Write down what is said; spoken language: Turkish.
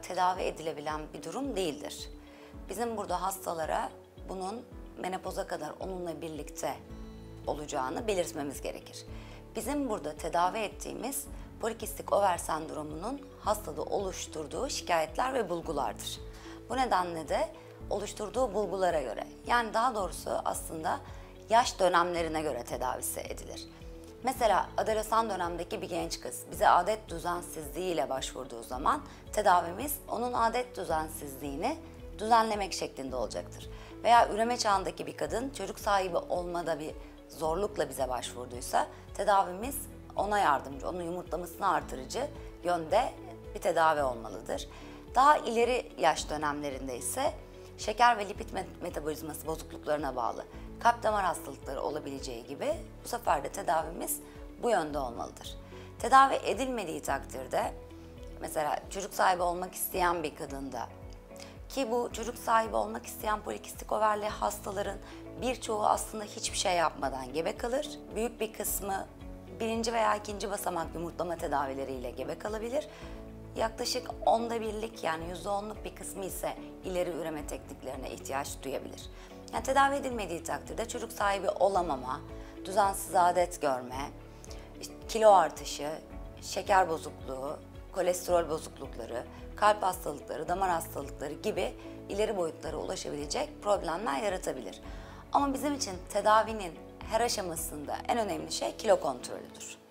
tedavi edilebilen bir durum değildir. Bizim burada hastalara bunun menopoza kadar onunla birlikte olacağını belirtmemiz gerekir. Bizim burada tedavi ettiğimiz polikistik over sendromunun hastada oluşturduğu şikayetler ve bulgulardır. Bu nedenle de oluşturduğu bulgulara göre, yani daha doğrusu aslında yaş dönemlerine göre tedavisi edilir. Mesela adolesan dönemdeki bir genç kız bize adet düzensizliği ile başvurduğu zaman tedavimiz onun adet düzensizliğini düzenlemek şeklinde olacaktır. Veya üreme çağındaki bir kadın çocuk sahibi olmada bir zorlukla bize başvurduysa tedavimiz ona yardımcı, onun yumurtlamasını artırıcı yönde bir tedavi olmalıdır. Daha ileri yaş dönemlerinde ise şeker ve lipid metabolizması bozukluklarına bağlı kalp damar hastalıkları olabileceği gibi bu sefer de tedavimiz bu yönde olmalıdır. Tedavi edilmediği takdirde mesela çocuk sahibi olmak isteyen bir kadında, ki bu çocuk sahibi olmak isteyen polikistik overli hastaların birçoğu aslında hiçbir şey yapmadan gebe kalır. Büyük bir kısmı birinci veya ikinci basamak yumurtlama tedavileriyle gebe kalabilir. Yaklaşık 1/10'lik yani %10'luk bir kısmı ise ileri üreme tekniklerine ihtiyaç duyabilir. Yani tedavi edilmediği takdirde çocuk sahibi olamama, düzensiz adet görme, kilo artışı, şeker bozukluğu, kolesterol bozuklukları, kalp hastalıkları, damar hastalıkları gibi ileri boyutlara ulaşabilecek problemler yaratabilir. Ama bizim için tedavinin her aşamasında en önemli şey kilo kontrolüdür.